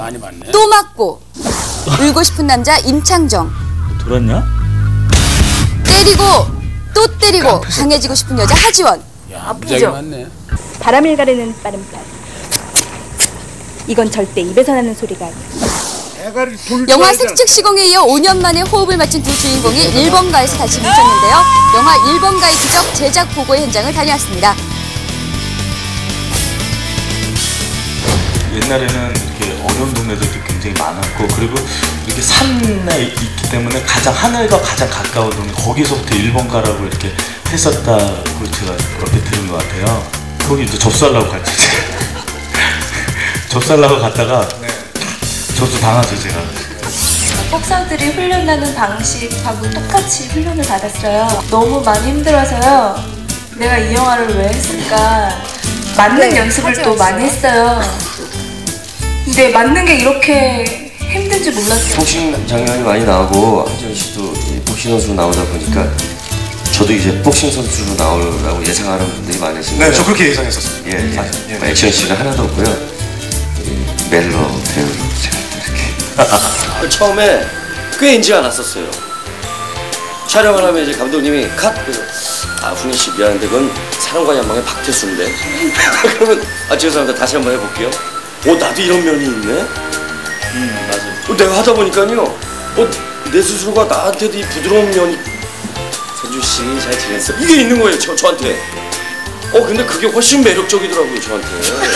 많이 봤네. 또 맞고 울고 싶은 남자 임창정. 돌았냐? 때리고 또 때리고 강해지고 싶은 여자 하지원. 야, 무지하게 많네. 바람을 가르는 빠른빨. 이건 절대 입에서 나는 소리가 아니야. 영화 색즉 시공에 이어 5년 만에 호흡을 맞춘 두 주인공이 일본가에서 다시 뭉쳤는데요. 영화 일본가의 기적 제작 보고의 현장을 다녀왔습니다. 옛날에는 이렇게 어려운 동네들도 굉장히 많았고, 그리고 이렇게 산에 있기 때문에 가장 하늘과 가장 가까운 동네, 거기서부터 일본가라고 이렇게 했었다고 제가 그렇게 들은 것 같아요. 거기 이제 접수하려고 갔죠. 접수하려고 갔다가 접수 당하죠, 제가. 복사들이 훈련하는 방식하고 똑같이 훈련을 받았어요. 너무 많이 힘들어서요. 내가 이 영화를 왜 했을까? 맞는 연습을 또 많이 했어요. 근데 맞는 게 이렇게 힘든 줄 몰랐어요. 복싱 장면이 많이 나오고 하지원 씨도 복싱 선수로 나오다 보니까 저도 이제 복싱 선수로 나오려고 예상하는 분들이 많으신 거예요. 네, 저 그렇게 예상했었어요. 예, 액션 씬은 하나도 없고요. 멜로 배우로 제가 이렇게 처음에 꽤 인지가 났었어요. 촬영을 하면 이제 감독님이 컷! 그래서 훈이 씨 미안한데 그건 사랑과 연망의 박태수인데 그러면 죄송합니다. 다시 한번 해볼게요. 나도 이런 면이 있네? 맞아요. 내가 하다 보니까요 내 스스로가 나한테도 이 부드러운 면이 선주 씨 잘 지냈어? 이게 있는 거예요 저한테. 근데 그게 훨씬 매력적이더라고요 저한테.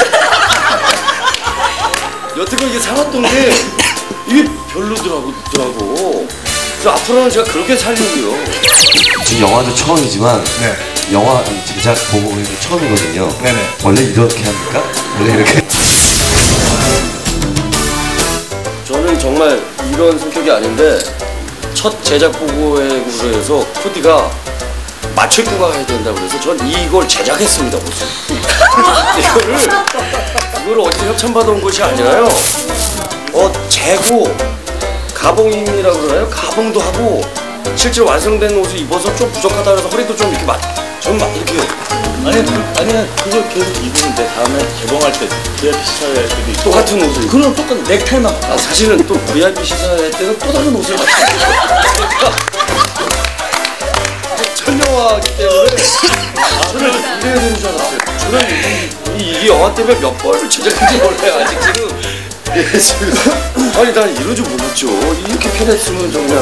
여태껏 이게 살았던 게 이게 별로더라고. 그래서 앞으로는 제가 그렇게 살려고요. 지금 영화도 처음이지만 영화 제작 보고는 처음이거든요. 네네. 원래 이렇게 합니까? 원래 이렇게? 저는 정말 이런 성격이 아닌데 첫 제작 보고회로 해서 코디가 맞춰 입고 가야 된다고 그래서 전 이걸 제작했습니다. 이걸 어디 협찬받아온 것이 아니라요. 재고 가봉이라고 그러나요? 가봉도 하고 실제로 완성된 옷을 입어서 좀 부족하다 그래서 허리도 좀 이렇게 전 막 이렇게 아니야 그걸 계속 입으는데 다음에 개봉할 때 VIP 시사회 할 때도 있고 똑같은 옷을 그럼 똑같은 넥타이만 사실은 또 VIP 시사회 때는 또 다른 옷을 맞춰요. 천영화기 때문에 저는 이래야 되는 줄 알았어요. 저는 이게 영화 때문에 몇 번을 제작한지 몰라요 아직 지금. 아니 난 이런 줄 몰랐죠. 이렇게 편했으면 그냥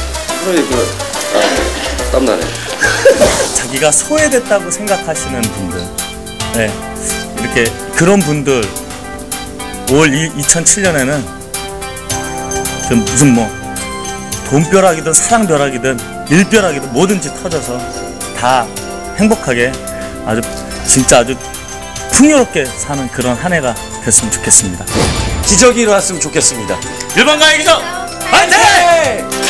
땀나네. 자기가 소외됐다고 생각하시는 분들, 이렇게 그런 분들 올 2007년에는 무슨 돈벼락이든 사랑벼락이든 일벼락이든 뭐든지 터져서 다 행복하게 진짜 아주 풍요롭게 사는 그런 한 해가 됐으면 좋겠습니다. 기적이 일어났으면 좋겠습니다. 일본가의 기적! 화이팅!